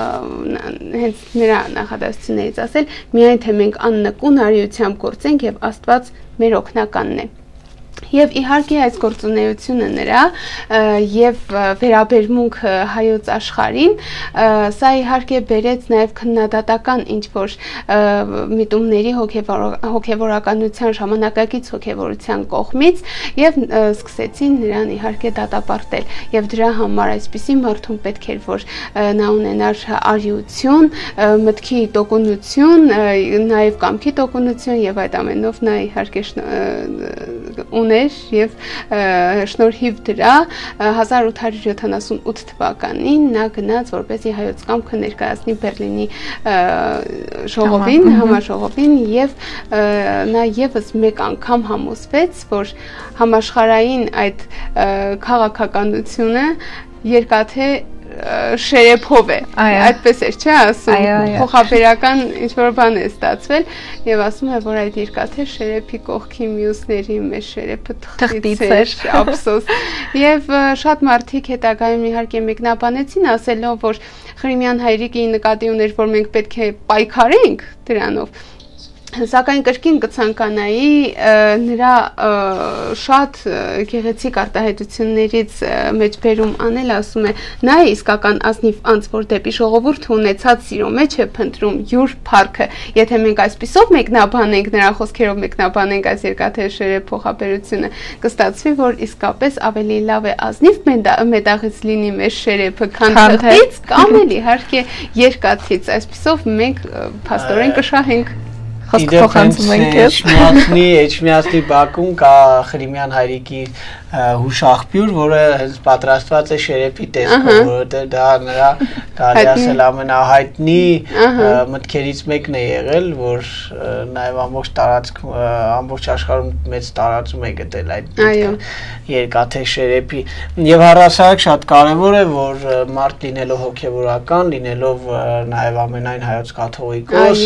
հենց նրա նախադասություններից ասել, միայն թե մենք աննկուն արիությամբ գործենք եւ Աստված մեր օգնականն է։ Եվ իհարկե այս գործունեությունը նրա եւ վերաբերմունքը հայոց աշխարհին սա իհարկե բերեց նաեւ քննադատական ինչ որ միտումների հոգեվորականության ժամանակակից հոգեվորության կողմից եւ սկսեցին նրան իհարկե դատապարտել եւ դրա համար այսպիսի մարդուն պետք էր որ նա ունենար արիություն, մտքի տոկունություն, նաեւ կամքի տոկունություն եւ այդ ամենով նա իհարկե ուներ եւ շնորհիվ դրա հազար ութ հարյուր յոթանասունութ թվականին նա գնաց որպեսզի հայոց կամքը ներկայացնի Բեռլինի ժողովին, համաժողովին եւ նա եւս մեկ անգամ համոզվեց, որ համաշխարհային այդ քաղաքականությունը երկաթե շերեփով է, այդպես էր, չէ՞ ասում, փոխաբերական ինչ-որ բան է ստացվել եւ ասում է, որ այդ երկաթե շերեփի կողքի մյուսների մեջ շերեփը թղթից էր, ափսոս։ Եվ շատ մարդիկ հետագայում իհարկե մեկնաբանեցին, ասելով, որ Ղրիմյան հայրիկի նկատի ուներ, որ մենք պետք է պայքարենք դրանով։ Սակայն կրկին կցանկանայի նրա շատ գեղեցիկ արտահայտություններից մեջբերում անել, ասում է, նա է իսկական ազնիվ անձ, որ դեպի ժողովուրդը ունեցած սիրո մեջ է փնտրում յուր փառքը։ Եթե մենք այսպիսով մեկնաբանենք, նրա խոսքերով մեկնաբանենք այս երկաթե շերեփ փոխաբերությունը, կստացվի, որ իսկապես ավելի լավ է ազնիվ մետաղից լինի մեր շերեփը, քան թղթից, կամ էլ իհարկե երկաթից։ Այսպիսով մենք փաստորեն կշահենք։ Խոսք փոխանցում ենք ես։ Էջմիածնի, Էջմիածնի բակում կա Ղրիմյան հայրիկի հուշաղբյուր, որը հենց պատրաստված է շերեփի տեսքով, որովհետև դա նրա կարելի ասել ամենահայտնի մտքերից մեկն է եղել, որ նաև ամբողջ տարածք ամբողջ աշխարհում մեծ տարածում է գտել այդ երկաթե շերեփի։ Եվ առասարակ շատ կարևոր է, որ մարդ լինելով հոգևորական, լինելով նաև ամենայն հայոց կաթողիկոս,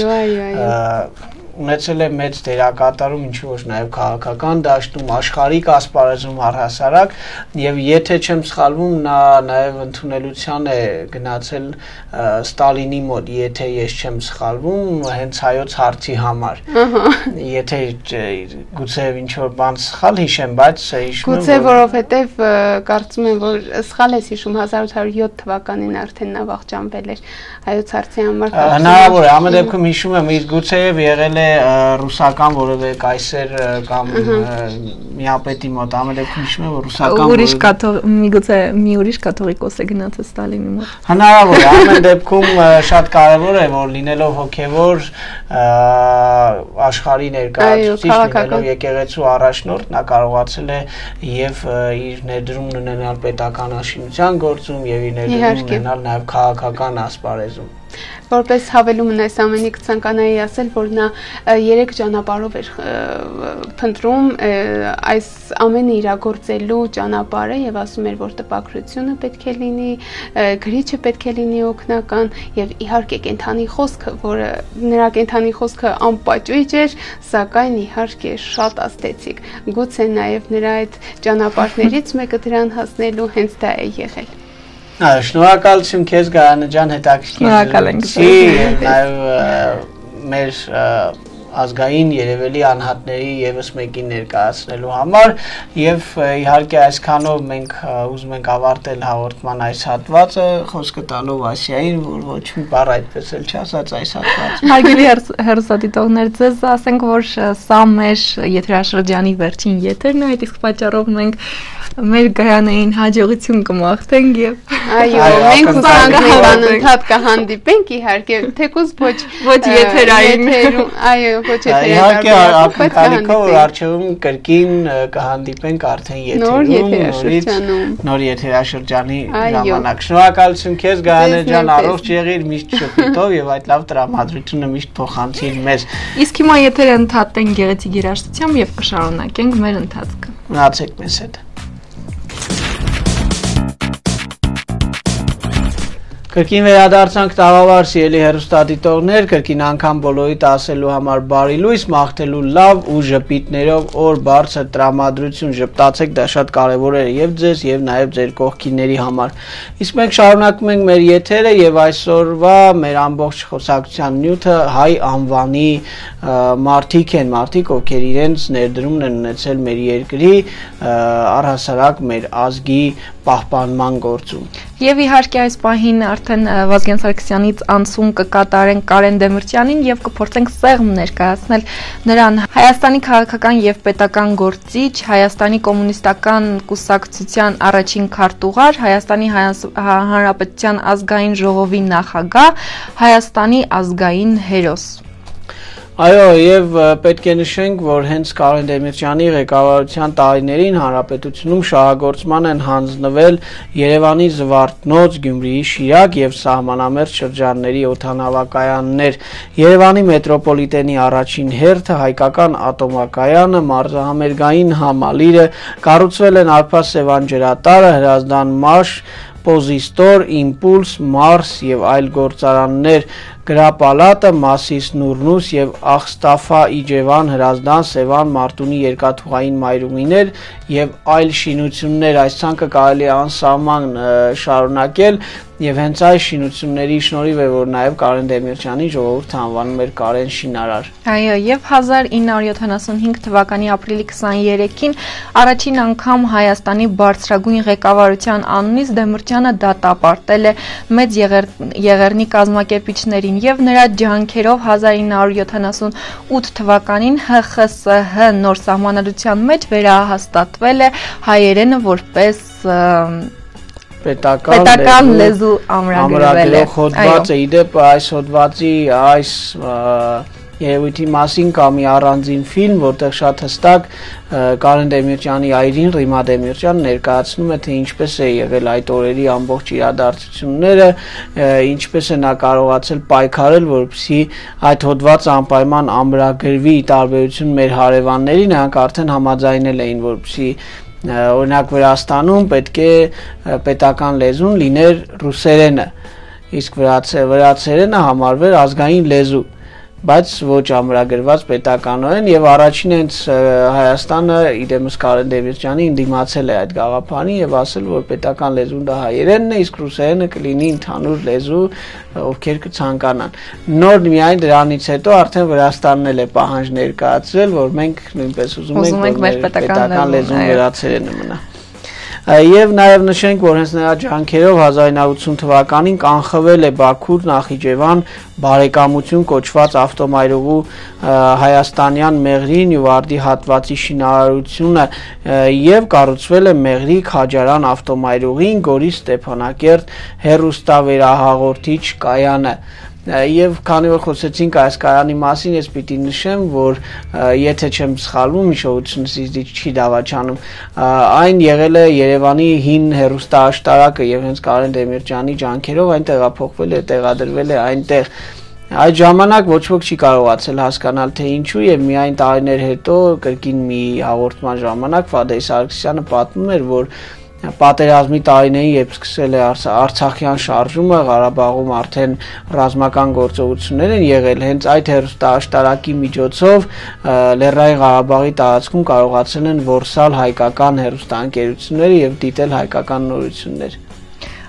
ունեցել է մեծ դերակատարում ինչու ոչ նաև քաղաքական դաշտում, աշխարհիկ ասպարեզում առհասարակ եւ եթե չեմ սխալվում նա նաև ընդունելության է գնացել Ստալինի մոտ, եթե ես չեմ սխալվում, հենց հայոց հարցի համար։ Եթե գուցե ինչ որ բան սխալ հիշեմ, բայց հիշում եմ գուցե որովհետեւ կարծում եմ որ սխալ ես հիշում հազար ութ հարյուր յոթ թվականին արդեն նա վախճանվել էր հայոց հարցի համար։ Հնարավոր է, ամեն դեպքում հիշում եմ, իսկ գուցեև եղել է ռուսական որևէ կայսեր կամ միապետի մոտ, ամեն դեպքում հիշում եմ, որ ռուսական ուրիշ կաթող միգուցե մի ուրիշ կաթողիկոս է գնացել Ստալինի մոտ։ Հնարավոր է, ամեն դեպքում շատ կարևոր է, որ լինելով հոգևոր աշխարհի ներկայացուցիչ, լինելով եկեղեցու առաջնորդ, նա կարողացել է եւ իր ներդրումն ունենալ պետական աշինության գործում եւ իր ներդրումն ունենալ նաեւ քաղաքական ասպարեզում։ Որպես հավելումն այս ամենի կցանկանայի ասել, որ նա երեք ճանապարհով էր փնտրում այս ամենը իրագործելու ճանապարհը եւ ասում էր, որ տպագրությունը պետք է լինի, գրիչը պետք է լինի օգնական եւ իհարկե կենթանի խոսքը, որը նրա կենթանի խոսքը անպաճույճ էր, սակայն իհարկե շատ աստեցիկ։ Գուցե նաեւ նրա այդ ճանապարհներից մեկը դրան հասնելու հենց դա է եղել։ Շնորհակալություն քեզ Գայանե ջան, հետաքրքիր։ Շնորհակալ ենք։ Եվ նաև մեր ազգային երևելի անհատների եւս մեկին ներկայացնելու համար եւ իհարկե այսքանով մենք ուզում ենք ավարտել հաղորդման այս հատվածը խոսքը տալով Ասիային, որ ոչ մի բառ այդպես էլ չասած այս հատվածը։ Հարգելի հեռուստադիտողներ, ձեզ ասենք, որ սա մեր եթերաշրջանի վերջին եթերն է, այդ իսկ պատճառով մենք մեր Գայանեին հաջողություն կմաղթենք եւ այո, մենք ուզենք անընդհատ կհանդիպենք իհարկե, թեկուզ ոչ ոչ եթերային, այո, ոչ եթերային։ Իհարկե ակնկալիքով որ արժևում կրկին կհանդիպենք արդեն եթերում, նոր եթերաշրջանի ժամանակ։ Շնորհակալություն քեզ Գայանե ջան, առողջ եղիր, միշտ շփոթով եւ այդ լավ տրամադրությունը միշտ փոխանցիր մեզ։ Իսկ հիմա եթերը ընդհատենք գեղեցիկ երաժշտությամբ եւ կշարունակենք մեր ընթացքը։ Մնացեք մեզ հետ։ Կրկին վերադարձանք տաղավար սիրելի հեռուստադիտողներ, կրկին անգամ բոլորիդ ասելու համար բարի լույս, մաղթելու լավ ու ժպիտներով օր բարձր տրամադրություն, ժպտացեք, դա շատ կարևոր է եւ ձեզ եւ նաեւ ձեր կողքիների համար։ Իսկ մենք շարունակում ենք մեր եթերը եւ այսօրվա մեր ամբողջ խոսակցության նյութը հայ անվանի մարդիկ են, մարդիկ, ովքեր իրենց ներդրումն են ունեցել մեր երկրի, առհասարակ մեր ազգի պահպանման գործում։ Եվ իհարկե այս պահին արդեն Վազգեն Սարգսյանից անցում կկատարենք Կարեն Դեմիրճյանին եւ կփորձենք սեղմ ներկայացնել նրան։ Հայաստանի քաղաքական եւ պետական գործիչ, Հայաստանի կոմունիստական կուսակցության առաջին քարտուղար, Հայաստանի Հանրապետության ազգային ժողովի նախագահ, Հայաստանի ազգային հերոս։ Այո, եւ պետք է նշենք, որ հենց Կարեն Դեմիրճյանի ղեկավարության տարիներին հանրապետությունում շահագործման են հանձնվել Երևանի Զվարթնոց, Գյումրիի Շիրակ եւ սահմանամերձ շրջանների օդանավակայաններ, Երևանի մետրոպոլիտենի առաջին հերթը, հայկական ատոմակայանը, մարզահամերգային համալիրը, կառուցվել են Արփա Սևան ջրատարը, Հրազդան Մաշ, Պոզիստոր, Իմպուլս, Մարս եւ այլ գործարաններ, Գրապալատը, Մասիս Նուրնուս եւ Ախստաֆա Իջևան, Հրազդան, Սևան, Մարտունի երկաթուղային մայրուղիներ եւ այլ շինություններ, այս ցանկը կարելի է անսահման շարունակել եւ հենց այս շինությունների շնորհիվ է որ նաեւ Կարեն Դեմիրճյանի ժողովուրդը անվանում էր Կարեն շինարար։ Այո, եւ հազար ինը հարյուր յոթանասունհինգ թվականի ապրիլի քսաներեքին առաջին անգամ Հայաստանի բարձրագույն ղեկավարության անունից Դեմիրճյանը դատապարտել է մեծ եղեռնի կազմակերպիչներին եւ նրա ջանքերով հազար ինը հարյուր յոթանասունութ թվականին Հ Խ Ս Հ նոր սահմանադրության մեջ վերահաստատվել է հայերենը որպես պետական, պետական լեզու ամրագրվել է։ Հոդվածը իդեպ այս հոդվածի այս երևույթի մասին կա մի առանձին ֆիլմ, որտեղ շատ հստակ Կարեն Դեմիրճյանի այրին Ռիմա Դեմիրճյանը ներկայացնում է, թե ինչպես է եղել այդ օրերի ամբողջ իրադարձությունները, ինչպես է նա կարողացել պայքարել, որպեսզի այդ հոդվածը անպայման ամրագրվի, ի տարբերություն մեր հարևանների, նրանք արդեն համաձայնել էին, որպեսզի օրինակ Վրաստանում պետք է պետական լեզուն լիներ ռուսերենը, իսկ վրացերենը համարվեր ազգային լեզու, բայց ոչ ամրագրված պետականորեն եւ առաջին հենց Հայաստանը իրեմս Կարեն Դեմիրճյանի դիմացել է այդ գաղափարին եւ ասել, որ պետական լեզուն դա հայերենն է, իսկ ռուսերենը կլինի ընդհանուր լեզու, ովքեր կցանկանան։ Նոր միայն դրանից հետո արդեն Վրաստանն էլ է պահանջ ներկայացրել, որ մենք նույնպես ուզում ենք, որ մեր պետական լեզուն վրացերենը մնա։ Եվ նաև նշենք, որ հենց նրա ջանքերով հազար ինը հարյուր ութ թվականին կանխվել է Բաքուր Նախիջևան բարեկամություն կոչված ավտոմայրուղու հայաստանյան Մեղրի Նյուվարդի հատվածի շինարարությունը եւ կառուցվել է Մեղրի Քաջարան ավտոմայրուղին, Գորի Ստեփանակերտ հեռուստավերահաղորդիչ կայանը։ Եվ քանի որ խոսեցինք այս կայանի մասին, ես պիտի նշեմ, որ եթե չեմ սխալվում, հիշողությունս ինձ չի դավաճանում, այն եղել է Երևանի հին հեռուստաաշտարակը եւ հենց Կարեն Դեմիրճյանի ջանքերով այն տեղափոխվել է, տեղադրվել է այնտեղ։ Այդ ժամանակ ոչ ոք չի կարողացել հասկանալ, թե ինչու եւ միայն տարիներ հետո կրկին մի հաղորդման ժամանակ Ֆադեյ Սարգսյանը պատմում էր, որ պատերազմի տարիներին, երբ սկսել է Արցախյան շարժումը, Ղարաբաղում արդեն ռազմական գործողություններ են եղել, հենց այդ հեռուստաաշտարակի միջոցով Լեռնային Ղարաբաղի տարածքում կարողացել են որսալ հայկական հեռուստաընկերությունները եւ դիտել հայկական նորություններ։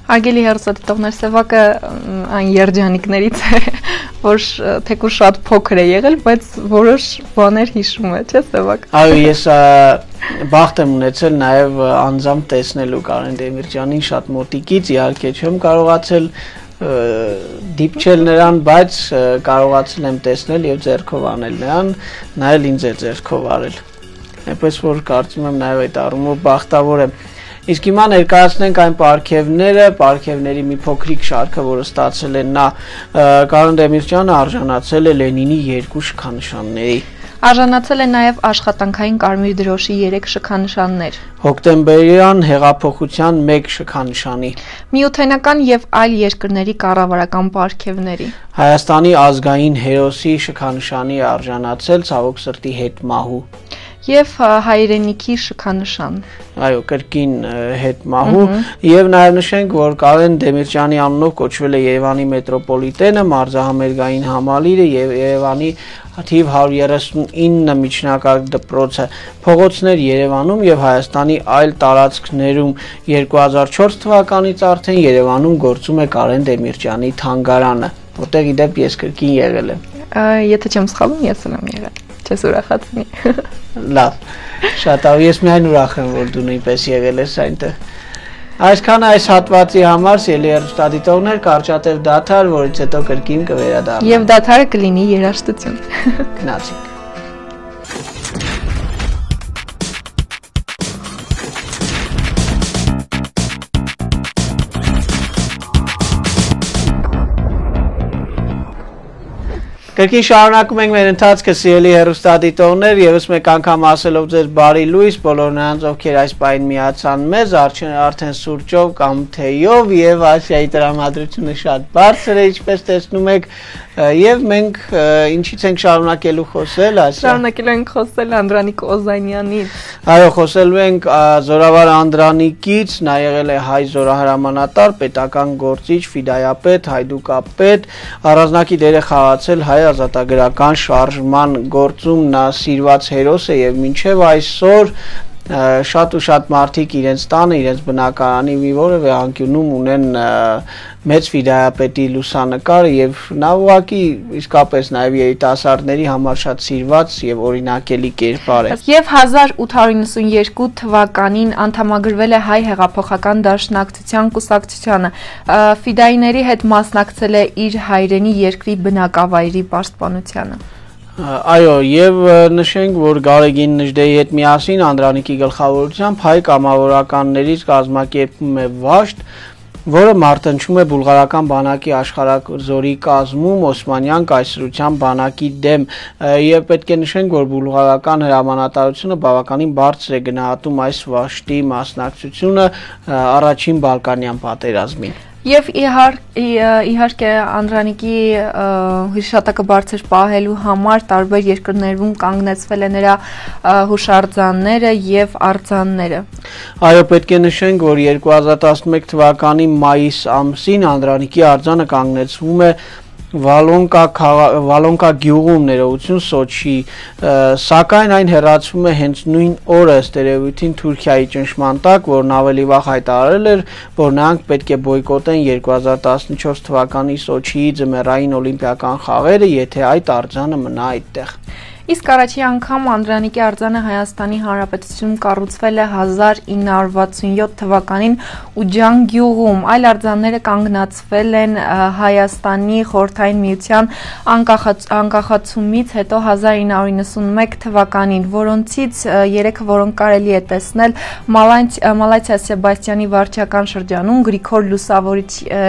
Արգելի հերոսատիտողներ, Սևակը այն երջանիկներից է, որ թեկուզ շատ փոքր է եղել, բայց որոշ բաներ հիշում է, չէ՞ Սևակ։ Այո, ես բախտ եմ ունեցել նաև անձամբ տեսնելու Կարեն Դեմիրճյանին շատ մոտիկից, իհարկե չեմ կարողացել դիպչել նրան, բայց կարողացել եմ տեսնել եւ ձեռքով անել նրան, նա էլ ինձ է ձեռքով արել։ Այնպես որ կարծում եմ նաև այդ առումով բախտավոր եմ։ Իսկ հիմա ներկայացնենք այն պարգևները, պարգևների մի փոքրիկ շարքը, որը ստացել են նա Կարեն Դեմիրճյանը արժանացել է Լենինի երկու շքանշանների։ Արժանացել է նաև աշխատանքային Կարմիր դրոշի երեք շքանշաններ։ Հոկտեմբերյան հեղափոխության մեկ շքանշանի։ Միութենական եւ այլ երկրների կառավարական պարգևների։ Հայաստանի ազգային հերոսի շքանշանի արժանացել ցավոք սրտի հետմահու։ Եվ հայրենիքի շքանշան։ Այո, կրկին հետմահու եւ նաեւ նշենք, որ Կարեն Դեմիրճյանի անունով կոչվել է Երևանի մետրոպոլիտենը, մարզահամերգային համալիրը եւ Երևանի թիվ հարյուր երեսունինը միջնակարգ դպրոցը, փողոցներ Երևանում եւ Հայաստանի այլ տարածքներում երկու հազար չորս թվականից արդեն Երևանում գործում է Կարեն Դեմիրճյանի թանգարանը, որտեղ իդեպ ես կրկին եղել եմ։ Եթե չեմ սխալվում, ես եմ եղել։ Չես ուրախացնի։ Լավ, շատ ավ, ես միայն ուրախ եմ, որ դու նույնպես եղել ես այնտեղ։ Այսքան այս հատվածի համար սիրելի հեռուստադիտողներ, կարճատև դադար, որից հետո կրկին կվերադառնանք։ Եվ դադարը կլինի երաժշտություն։ Գնացինք։ Կրկին շարունակում ենք մեր ընթացքը սիրելի հեռուստադիտողներ, եւս մեկ անգամ ասելով ձեզ բարի լույս բոլոր նրանց, ովքեր այս պահին միացան մեզ, արդեն սուրճով կամ թեյով եւ Ասիայի տրամադրությունը շատ բարձր է, ինչպես տեսնում եք, եւ մենք ինչից ենք շարունակելու խոսել, Ասիա։ Շարունակելու ենք խոսել Անդրանիկ Օզանյանից։ Այո, խոսելու ենք Զորավար Անդրանիկից, նա եղել է հայ զորահրամանատար, պետական գործիչ, ֆիդայապետ, հայդուկապետ, առանձնակի դեր է խաղացել հայ ազատագրական շարժման գործում, նա սիրված հերոս է եւ մինչեւ այսօր շատ ու շատ մարդիկ իրենց տանը, իրենց բնակարանի մի որևէ անկյունում ունեն մեծ ֆիդայապետի լուսանկարը եւ նա ուղղակի իսկապես նաեւ երիտասարդների համար շատ սիրված եւ օրինակելի կերպար է։ Եվ հազար ութ հարյուր նվաթ թվականին անդամագրվել է Հայ հեղափոխական դաշնակցության կուսակցությանը։ Ֆիդայիների հետ մասնակցել է իր հայրենի երկրի բնակավայրի պաշտպանությանը։ Այո, եւ նշենք, որ Գարեգին Նժդեի հետ միասին Անդրանիկի գլխավորությամբ հայ կամավորականներից կազմակերպում է վաշտ, որը մարտնչում է բուլղարական բանակի աշխարհազորի կազմում Օսմանյան կայսրության բանակի դեմ, եւ պետք է նշենք, որ բուլղարական հրամանատարությունը բավականին բարձր է գնահատում այս վաշտի մասնակցությունը առաջին Բալկանյան պատերազմին։ Եվ իհարկե Անդրանիկի հիշատակը բարձր պահելու համար տարբեր երկրներում կանգնեցվել է նրա հուշարձանները եւ արձանները։ Այո, պետք է նշենք, որ երկու հազար տասնմեկ թվականի մայիս ամսին Անդրանիկի արձանը կանգնեցվում է Վալոնկա Վալոնկա գյուղում ներողություն Սոչի, սակայն այն հեռացվում է հենց նույն օրը ըստ երևույթին Թուրքիայի ճնշման տակ, որն ավելի վաղ հայտարարել էր, որ նրանք պետք է բոյկոտեն երկու հազար տասնչորս թվականի Սոչիի ձմեռային օլիմպիական խաղերը, եթե այդ արձանը մնա այդտեղ։ Իսկ առաջի անգամ Անդրանիկի արձանը Հայաստանի Հանրապետությունում կառուցվել է հազար ինը հարյուր վաթսունյոթ թվականին Ուջան գյուղում, այլ արձանները կանգնացվել են Հայաստանի Խորհրդային Միության անկախացումից հետո հազար ինը հարյուր նվաթ թվականին, որոնցից երեքը, որոնք կարելի է տեսնել Մալաթիա Սեբաստյանի վարչական շրջանում, Գրիգոր Լուսավորիչ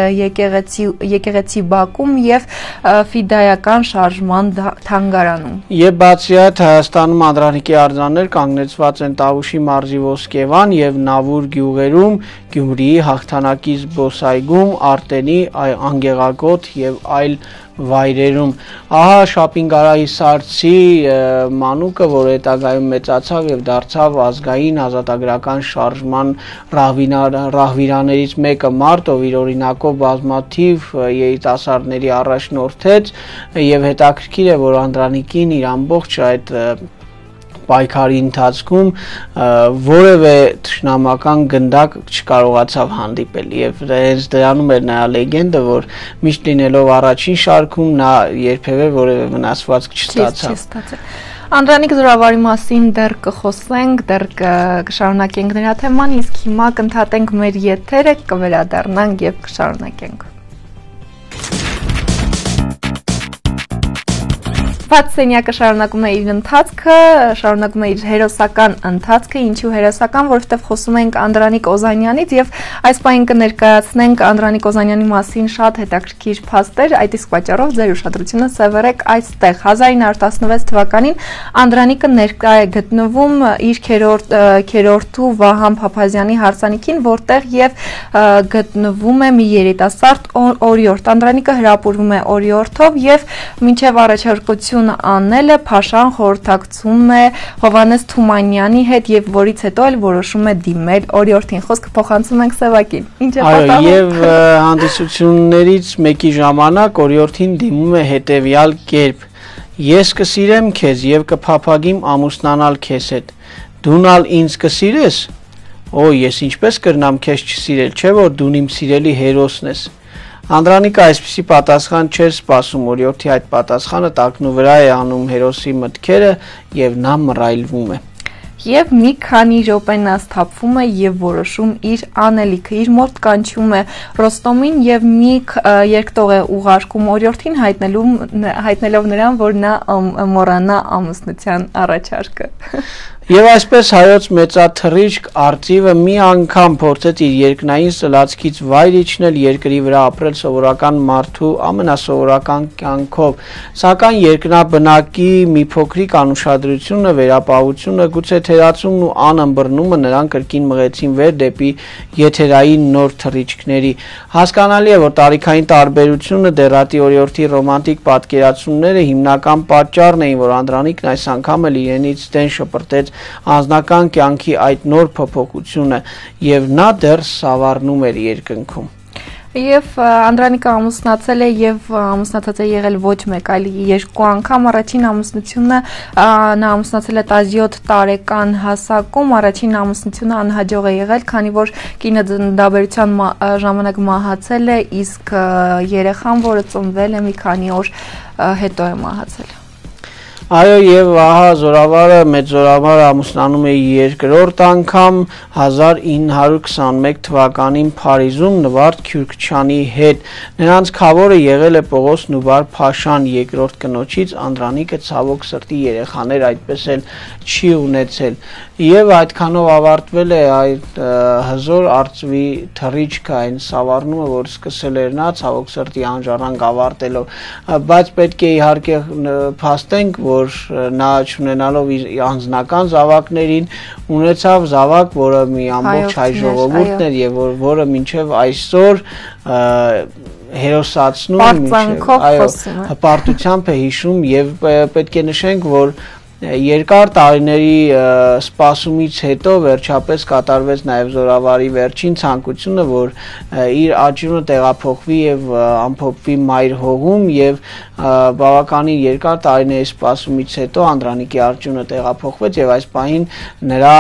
եկեղեցի Բաքում եւ Ֆիդայական շարժման թանգարանում։ Եվ բացի այդ Հայաստանում Անդրանիկի արձաններ կանգնեցված են Տավուշի մարզի Ոսկեվան եւ Նավուր գյուղերում, Գյումրիի Հաղթանակի զբոսայգում, Արտենի, Անգեղագոտ եւ այլ վայրերում։ Ահա Շապինգարայի Սարցի մանուկը, որ հետագայում մեծացավ եւ դարձավ ազգային ազատագրական շարժման ռահվիրաներից մեկը, մարդ, ով իր օրինակով բազմաթիվ երիտասարդների առաջնորդեց եւ հետաքրքիր է, որ Անդրանիկին իր ամբողջ այդ պայքարի ընթացքում որևէ թշնամական գնդակ չկարողացավ հանդիպել եւ հենց դրանում էր նրա լեգենդը, որ միշտ լինելով առաջին շարքում նա երբևէ որևէ վնասվածք չստացավ։ Անդրանիկ Զորավարի մասին դեռ կխոսենք, դեռ կշարունակենք նրա թեման, իսկ հիմա կընդհատենք մեր եթերը, կվերադառնանք եւ կշարունակենք։ Վաթսենյակը շարունակում է իր ընթացքը, շարունակում է իր հերոսական ընթացքը, ինչու հերոսական, որովհետև խոսում ենք Անդրանիկ Օզանյանից եւ այս պահին կներկայացնենք Անդրանիկ Օզանյանի մասին շատ հետաքրքիր փաստեր, այդ իսկ պատճառով ձեր ուշադրությունը սևեռեք այստեղ։ հազար ինը հարյուր տասնվեց թվականին Անդրանիկը ներկա է գտնվում իր քերորդու Վահան Փափազյանի հարսանիքին, որտեղ եւ գտնվում է մի երիտասարդ օրիորդ։ Անդրանիկը հրապուրվում է օրիորդով եւ մինչեւ առաջարկություն անելը Փաշան խորհրդակցում է Հովհաննես Թումանյանի հետ եւ որից հետո էլ որոշում է դիմել օրիորդին։ Խոսքը փոխանցում ենք Սևակին։ Ինչ է պատահում։ Այո, եւ հանդիսություններից մեկի ժամանակ օրիորդին դիմում է հետեւյալ կերպ. Ես կսիրեմ քեզ եւ կփափագիմ ամուսնանալ քեզ հետ։ Դունալ ինձ կսիրես։ Օ, ես ինչպես կրնամ քեզ չսիրել, չէ՞ որ դու իմ սիրելի հերոսն ես։ Անդրանիկը այսպիսի պատասխան չէր սպասում, օրիորդի այդ պատասխանը տակնու վրա է անում հերոսի մտքերը եւ նա մռայլվում է։ Եվ մի քանի րոպե նա սթափվում է եւ որոշում իր անելիքը, իր մոտ կանչում է Ռոստոմին եւ մի երկտող է ուղարկում օրիորդին հայտնելով նրան, որ նա մոռանա ամուսնության առաջարկը։ Եվ այսպես հայոց մեծաթռիչք արծիվը մի անգամ փորձեց իր երկնային սլացքից վայր իջնել երկրի վրա ապրել սովորական մարդու ամենասովորական կյանքով, սակայն երկնաբնակի մի փոքրիկ անուշադրությունը, վերապահությունը, գուցե թերացումն ու անըմբռնումը նրան կրկին մղեցին վեր դեպի եթերային նոր թռիչքների։ Հասկանալի է, որ տարիքային տարբերությունը դեռատի օրիորդի ռոմանտիկ պատկերացումները հիմնական պատճառն էին, որ Անդրանիկն այս անգամ էլ իրենից դեն շպրտեց անձնական կյանքի այդ նոր փոփոխությունը եւ նա դեռ սավառնում էր երկնքում։ Եվ Անդրանիկը ամուսնացել է եւ ամուսնացած է եղել ոչ մեկ, այլ երկու անգամ։ Առաջին ամուսնությունը նա ամուսնացել է տասնյոթ տարեկան հասակում, առաջին ամուսնությունը անհաջող է եղել, քանի որ կինը դաբերության ժամանակ մահացել է, իսկ երեխան, որը ծնվել է մի քանի օր հետո է մահացել։ Այո, եւ ահա Զորավարը, մեծ Զորավարը ամուսնանում է երկրորդ անգամ հազար ինը հարյուր քսանմեկ թվականին Փարիզում Նվարդ Քյուրքչյանի հետ։ Նրանց քավորը եղել է Պողոս Նուբար Փաշան երկրորդ կնոջից, Անդրանիկը ցավոք սրտի երեխաներ այդպես էլ չի ունեցել։ Եվ այդքանով ավարտվել է այդ հզոր արծվի թռիչքը, այն սավառնումը, որ սկսել էր նա ցավոք սրտի անժառանգ ավարտելով, բայց պետք է իհարկե փաստենք, որ նա չունենալով իր անձնական զավակներին ունեցավ զավակ, որը մի ամբողջ հայ ժողովուրդն էր եւ որ որը մինչեւ այսօր հերոսացնում, հպարտությամբ է հիշում եւ պետք է նշենք, որ երկար տարիների սպասումից հետո վերջապես կատարվեց նաև Զորավարի վերջին ցանկությունը, որ իր աճյունը տեղափոխվի եւ ամփոփվի Մայր հողում եւ բավականին երկար տարիների սպասումից հետո Անդրանիկի աճյունը տեղափոխվեց եւ այս պահին նրա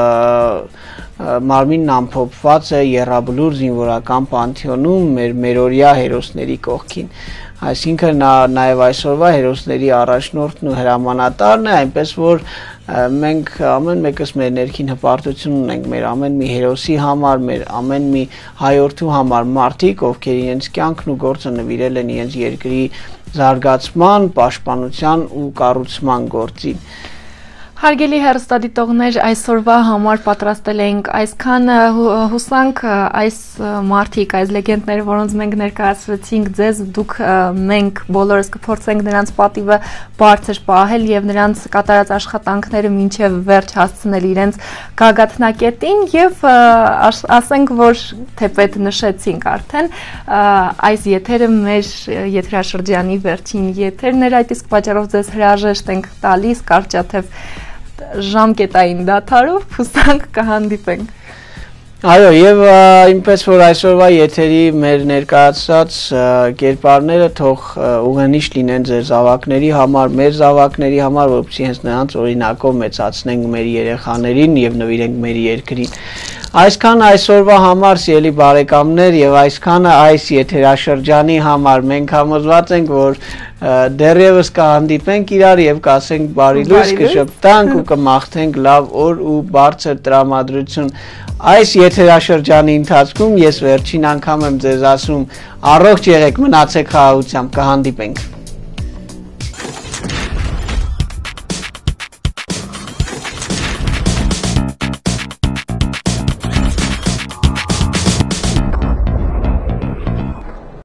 մարմինն ամփոփված է Եռաբլուր զինվորական պանթեոնում մեր մերօրյա հերոսների կողքին։ Այսինքն նա նաև այսօրվա հերոսների առաջնորդն ու հրամանատարն է, այնպես որ մենք ամեն մեկս մեր ներքին հպարտություն ունենք մեր ամեն մի հերոսի համար, մեր ամեն մի հայորդու համար, մարդիկ, ովքեր իրենց կյանքն ու գործը նվիրել են իրենց երկրի զարգացման, պաշտպանության ու կառուցման գործին։ Հարգելի հեռուստադիտողներ, այսօրվա համար պատրաստել ենք այսքան, հուսանք այս մարդիկ, այս լեգենդները, որոնց մենք ներկայացրեցինք ձեզ, դուք մենք բոլորս կփորձենք նրանց պատիվը բարձր պահել եւ նրանց կատարած աշխատանքները մինչեւ վերջ հասցնել իրենց գագաթնակետին եւ ասենք, որ թեպետ նշեցինք արդեն, այս եթերը մեր եթերաշրջանի վերջին եթերն էր, այդ իսկ պատճառով ձեզ հրաժեշտ ենք տալիս կարճատև ժամկետային դադարով, հուսանք կհանդիպենք։ Այո, եւ այնպես որ այսօրվա եթերի մեր ներկայացած կերպարները թող ուղենիշ լինեն ձեր զավակների համար, մեր զավակների համար, որովհետեւ հենց նրանց օրինակով մեծացնենք մեր երեխաներին եւ նվիրենք մեր երկրին։ Այսքան այսօրվա համար, սիրելի բարեկամներ, եւ այսքանը այս եթերաշրջանի համար մենք համոզված ենք, որ դեռևս կհանդիպենք իրար եւ կասենք բարի լույս, կշփտանք ու կմաղթենք լավ օր ու բարձր տրամադրություն։ Այս եթերաշրջանի ընթացքում ես վերջին անգամ եմ ձեզ ասում առողջ եղեք, մնացեք խաղաղությամբ, կհանդիպենք։